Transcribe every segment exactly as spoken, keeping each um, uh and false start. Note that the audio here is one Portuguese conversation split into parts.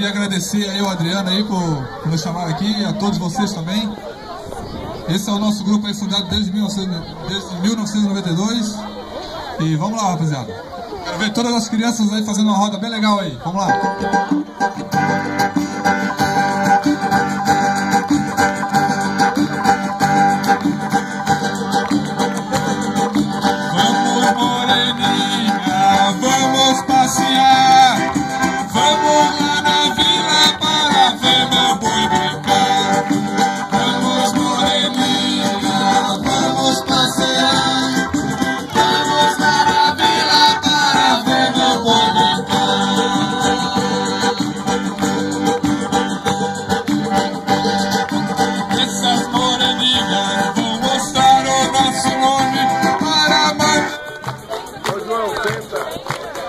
queria agradecer aí ao Adriano aí por, por nos chamar aqui e a todos vocês também. Esse é o nosso grupo aí fundado desde mil novecentos e noventa e dois. E vamos lá, rapaziada. Quero ver todas as crianças aí fazendo uma roda bem legal aí. Vamos lá. Vamos, moreninha, vamos passear. Vamos lá na vila para ver meu boi brincar. Vamos, moreninha, vamos passear. Vamos lá na vila para ver meu boi brincar. Essas moreninhas vão mostrar o nosso nome para a mãe. Ô João, senta.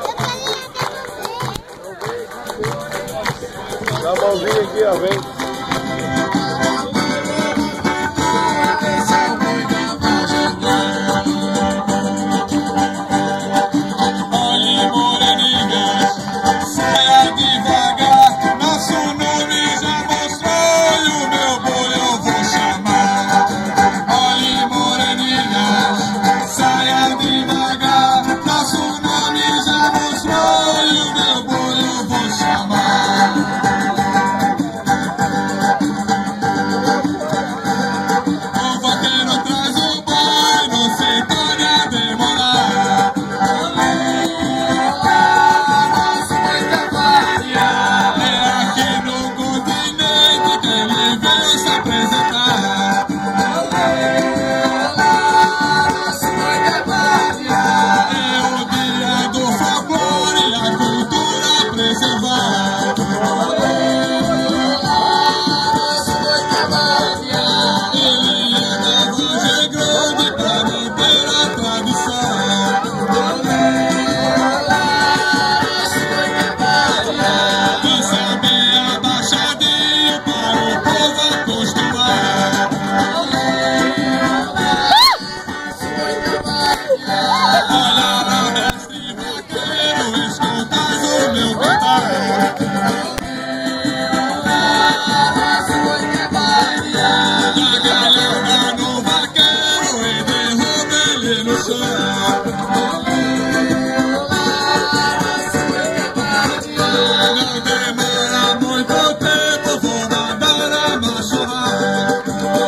Dá a mãozinha aqui, ó, vem. Olhe, moreninha, saia devagar. Nosso nome já mostrou e o meu boi eu vou chamar. Olhe, moreninha, saia devagar. Nosso nome já mostrou e o meu boi eu vou chamar. O vaqueiro traz o boi, não sei pode demorar. É aqui no continente que ele veio se apresentar. É o dia do folclore e a cultura preservar. Ele é da Vargem Grande pra manter a tradição. E saber abaixadinho para o povo acostumar. Olha lá, mestre vaqueiro, escutas o meu cantar. Dá galhada no vaqueiro e derruba ele no chão. Não demora muito tempo, vou mandar a machorrar.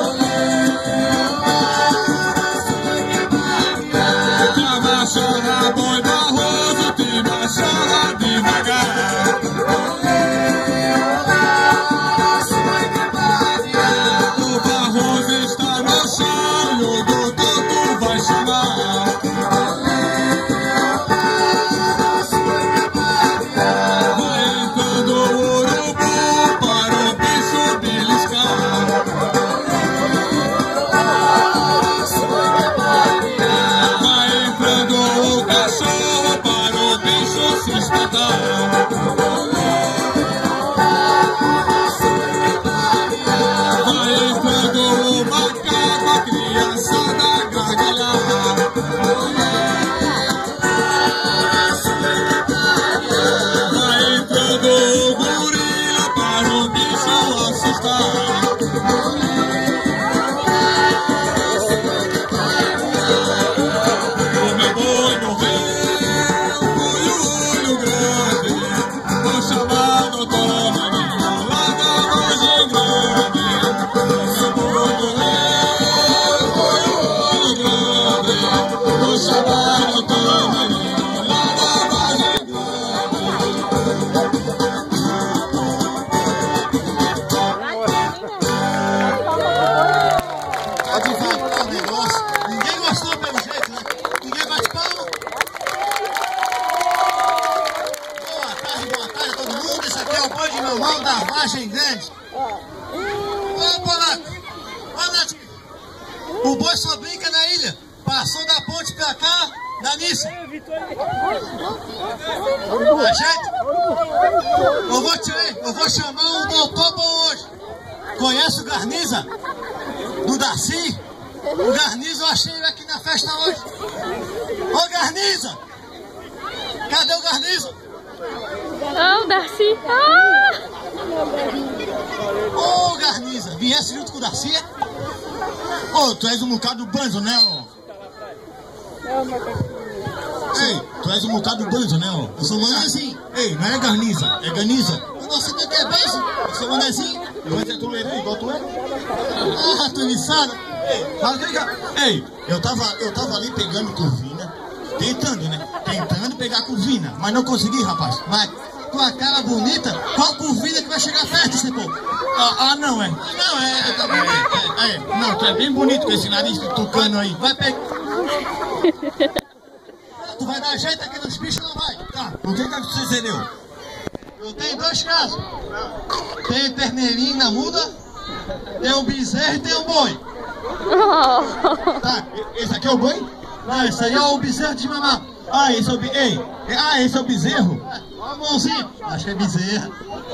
A machorra boi barroso, te machorra devagar. O barroso está no chão e o doutor tu vai chamar. Vai entrando o urubu para o bicho beliscar. Vai entrando o cachorro para o bicho se espantar. Vai entrando o macaco, a criançada gargalhar. Vai entrando o gorila para o bicho assustar. O meu boi morreu, foi o olho grande. Vou chamar o doutor Maninho lá da Vargem Grande. Esse boi morreu, foi o olho grande. Vou chamar o doutor Maninho lá da Vargem Tá devagar o negócio. Ninguém gostou pelo jeito, né? Ninguém bate palma. Boa tarde, boa tarde a todo mundo. Esse aqui é o boi de mamão da Vargem Grande. Ô, Polaco. Ô, Nath. O boi só brinca na ilha. Passou da ponte pra cá, da Nissa. A gente, eu vou, te, eu vou chamar um doutor bom hoje. Conhece o Garniza? Do Darcy? O Garniza eu achei ele aqui na festa hoje. Ô Garniza! Cadê o Garniza? Ah, o Darcy. Ah! Ô, oh, Garniza, viesse junto com o Darcy? Ô, oh, tu és um bocado banzo, né, ô? Ei, tu és um bocado banzo, né, ô? Eu sou manezinho. Ei, não é Garniza, é Ganiza. Eu não sei o que é banzo. Eu sou manezinho. Eu é toleirão, igual tu é. Ah, tu insano. Ei, fala que Ei, eu tava, eu tava ali pegando curvina. Tentando, né? Tentando pegar curvina. Mas não consegui, rapaz. Mas tua cara bonita, qual curvina que vai chegar perto, esse povo? Ah, ah, não, é. Não, é. é, é, é. Não, tu é bem bonito com esse nariz tucano aí. Vai pegar. Tu vai dar jeito aqui nos bichos, não vai? Tá, o que que sucedeu? Eu tenho dois casos. Tem terneirinho na muda, tem um bezerro e tem um boi. Tá, esse aqui é o boi? Não, esse aí é o bezerro de mamar. Ah, esse é o bezerro. Ei, ah, esse é o bezerro? Olha a mãozinha. Acho que é bezerro.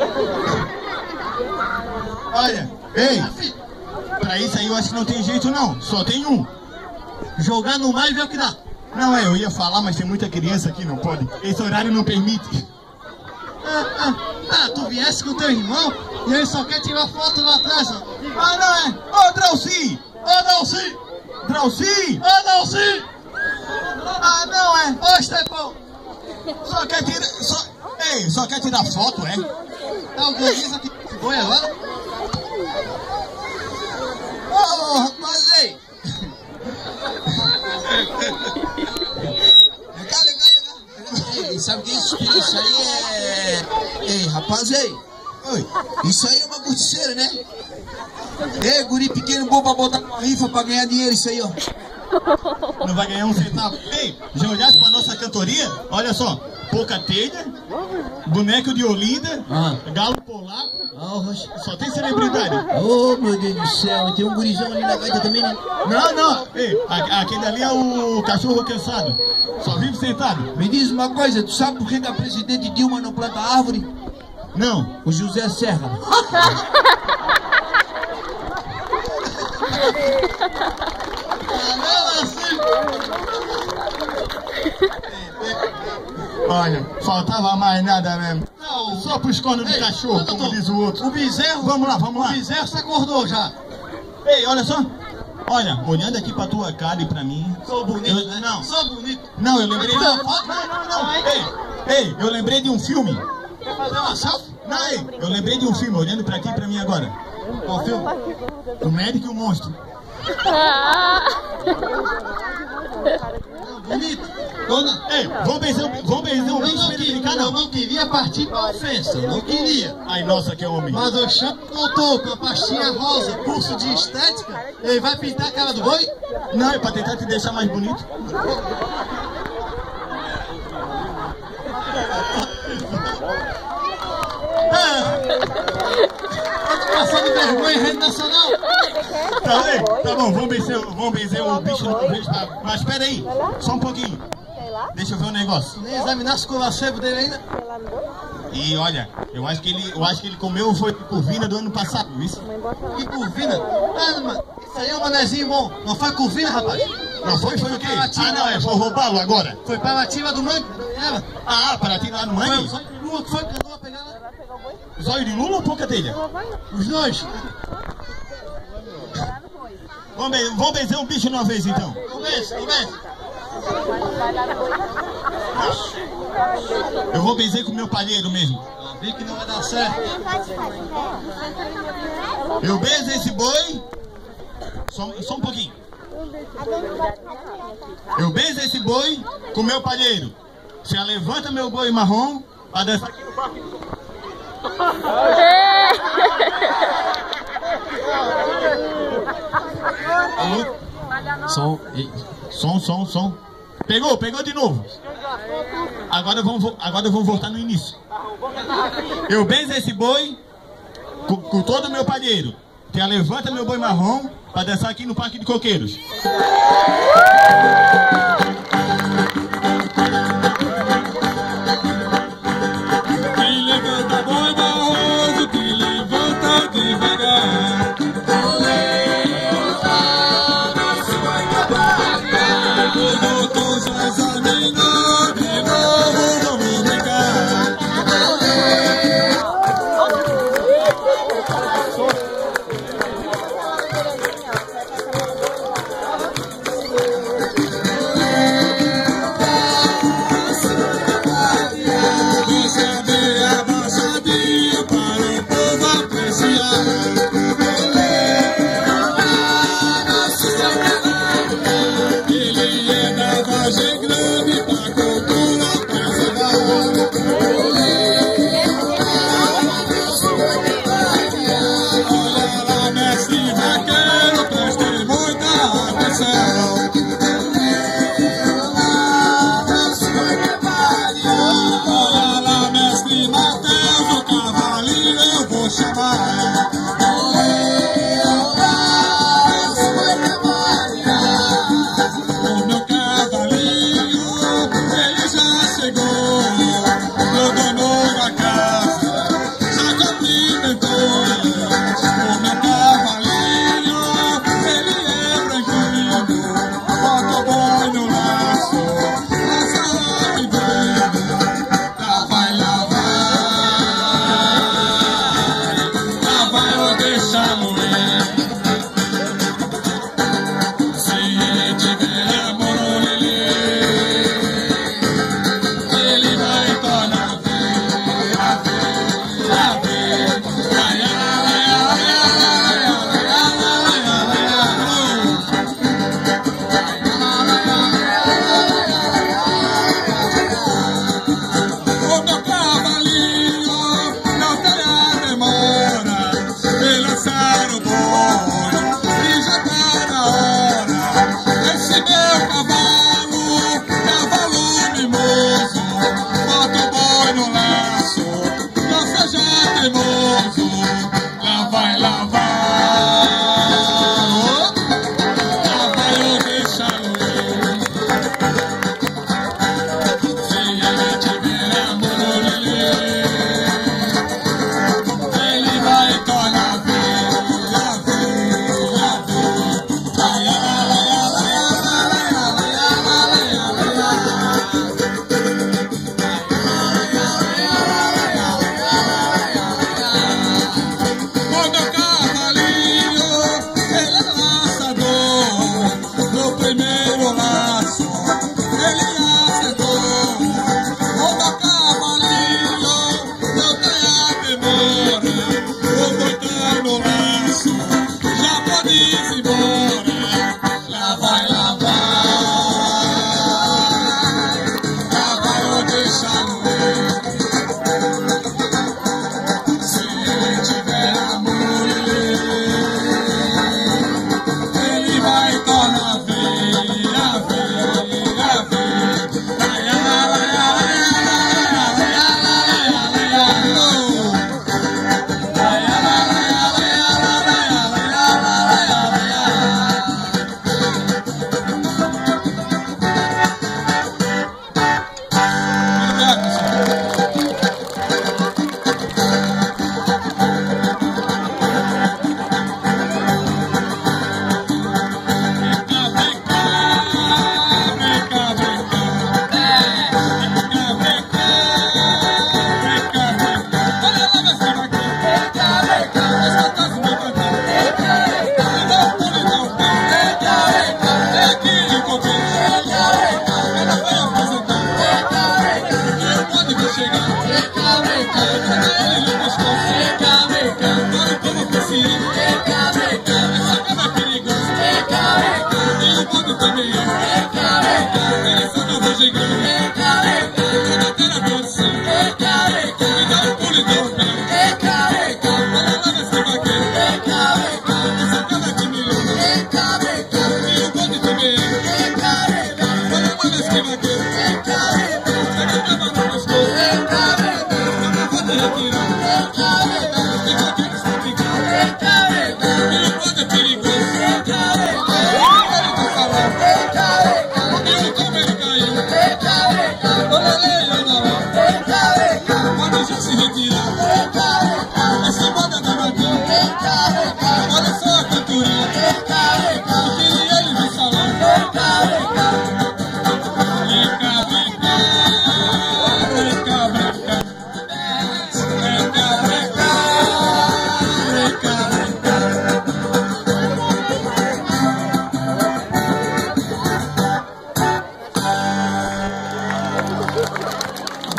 Olha, ei, pra isso aí eu acho que não tem jeito não, só tem um. Jogar no mar e ver o que dá. Não, é, eu ia falar, mas tem muita criança aqui, não pode. Esse horário não permite. Ah, ah, ah, tu viesse com teu irmão e ele só quer tirar foto lá atrás. Ó. Ah, não é? Ô, oh, Drauci! Ô, oh, Drauci! Drauci! Ô, oh, Drauci! Ah, não é? Ô, Estepão! Só quer tirar... Só... Ei, só quer tirar foto, é? Tá organiza aqui esse boi agora? Ô, oh, rapaz, ei! Legal, legal, legal. Ei, sabe o que é isso? Isso aí é... Ei, rapaz, ei. Oi. Isso aí é uma curticeira, né? Ei, guri pequeno bom pra botar uma rifa pra ganhar dinheiro, isso aí, ó. Não vai ganhar um centavo. Ei, já olhasse pra nossa cantoria? Olha só. Pouca telha, boneco de Olinda, ah. Galo polaco, oh, só tem celebridade. Oh, meu Deus do céu, e tem um gurizão ali na gaita também, né? Não, não, ei, aquele ali é o cachorro cansado, só vive sentado. Me diz uma coisa, tu sabe por que a presidente Dilma não planta árvore? Não. O José Serra. Ah, não, assim. Olha, faltava mais nada mesmo. Não, só pros cornos do cachorro, não, como diz o outro. O bezerro, vamos lá, vamos lá. O bezerro se acordou já. Ei, olha só. Olha, olhando aqui pra tua cara e pra mim. Sou bonito, eu, né? Não. Sou bonito. Não, eu lembrei de... Não, não, não, não. Ei, ei, eu lembrei de um filme. Quer fazer uma selfie? Não, ei, eu lembrei de um filme, olhando pra aqui e pra mim agora. Qual filme? O Médico e o Monstro. Bonito. Dona, ei, vamos benzer, vamos benzer um bicho pra ele brincar, não. Eu não queria partir pra ofensa, eu não queria. Ai, nossa, que homem. Mas o Champ voltou com a pastinha rosa, curso de estética, ele vai pintar a cara do boi? Não, é pra tentar te deixar mais bonito. Passando de vergonha em rede nacional. Tá, ei, tá bom, vamos benzer, vamos benzer o bicho no beijo. Mas espera aí, só um pouquinho. Deixa eu ver um negócio. Nem examinar o colacebo dele ainda. E olha, eu acho que ele, eu acho que ele comeu foi curvina do ano passado, isso? Que curvina? Ah, mano, isso aí é um manezinho bom. Não foi curvina, rapaz? Não foi? Foi o quê? Ah, não, é, foi roubá-lo agora. Foi para a tiva do mangue. Ah, para a tiva lá no mangue? Foi o Lula que foi que andou a pegar lá. Zóio de Lula ou pouca telha? Os dois. Vamos, be vamos benzer um bicho de uma vez, então. Vamos benzer, vamos benzer. Eu vou benzer com o meu palheiro mesmo. Eu vi que não vai dar certo. Eu benzo esse boi. Só, só um pouquinho. Eu benzo esse boi com o meu palheiro. Você levanta meu boi marrom para dançar aqui no parque. Som, som, som, som. Pegou, pegou de novo. Agora vamos, agora vamos voltar no início. Eu benzo esse boi com, com todo o meu palheiro. Que levanta meu boi marrom para dançar aqui no Parque de Coqueiros. Quem levanta boi marrom, quem levanta devagar. Todos os amigos de novo vamos brincar.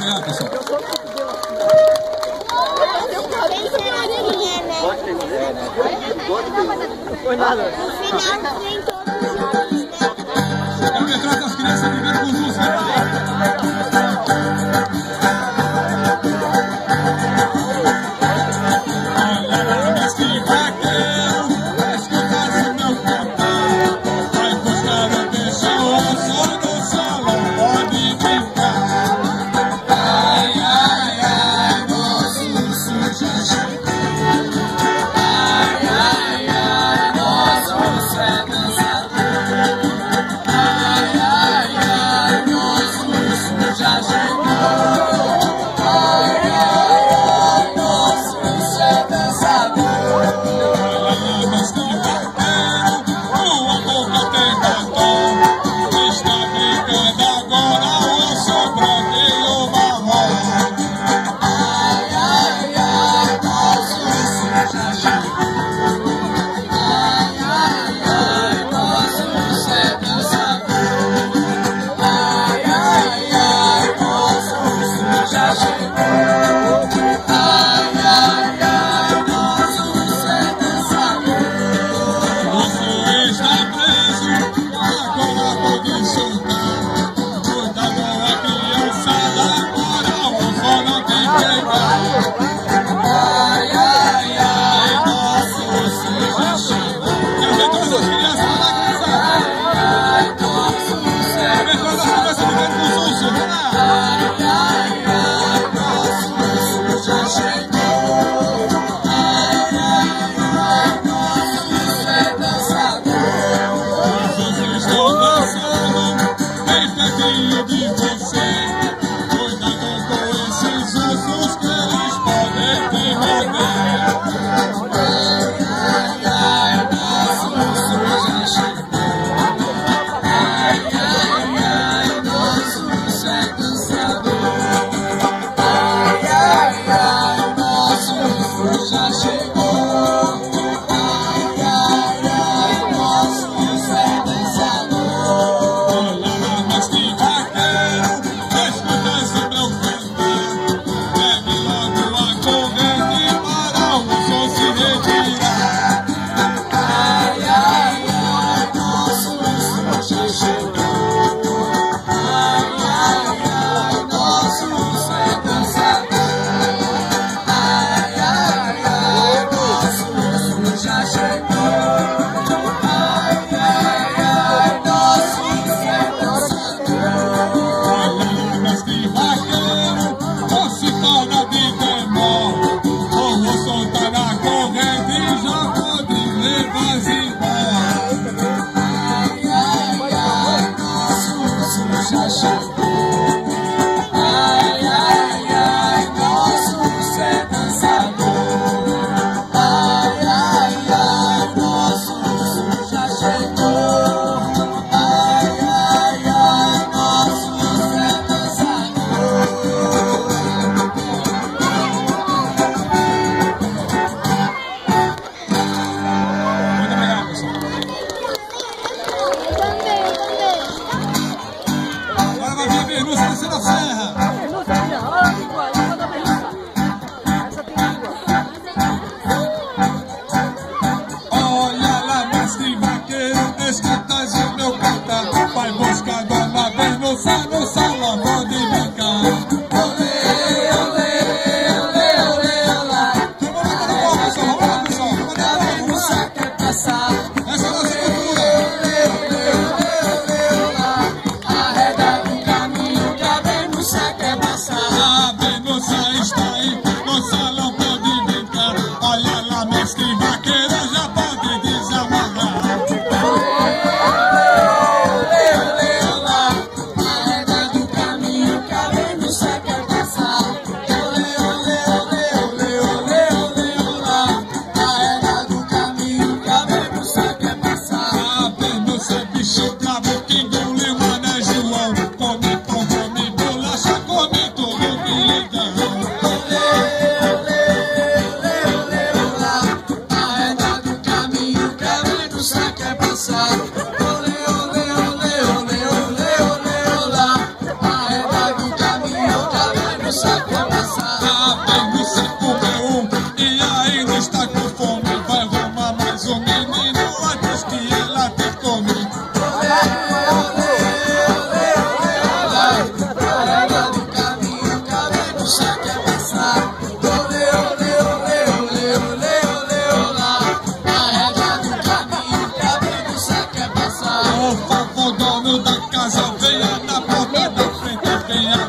obrigado, pessoal. Foi nada. Eu me troco as crianças primeiro com os ursos, né? Caminho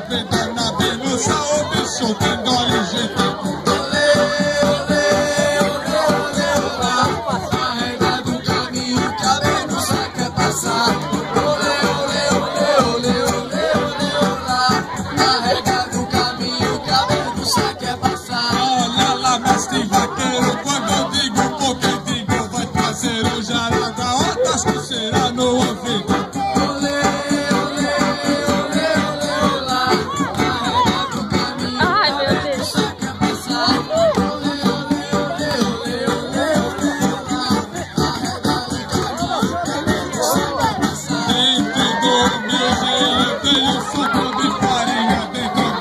venda na Venusa, o bicho tem dó e jeito. Olha lá, mas tem vaqueiro, quando eu digo porque digo, vai trazer o jarada, outras pulseiras no ouvido. Ai, meu Deus. Dentro do meu jeito tem um saco de farinha dentro.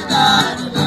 solidário.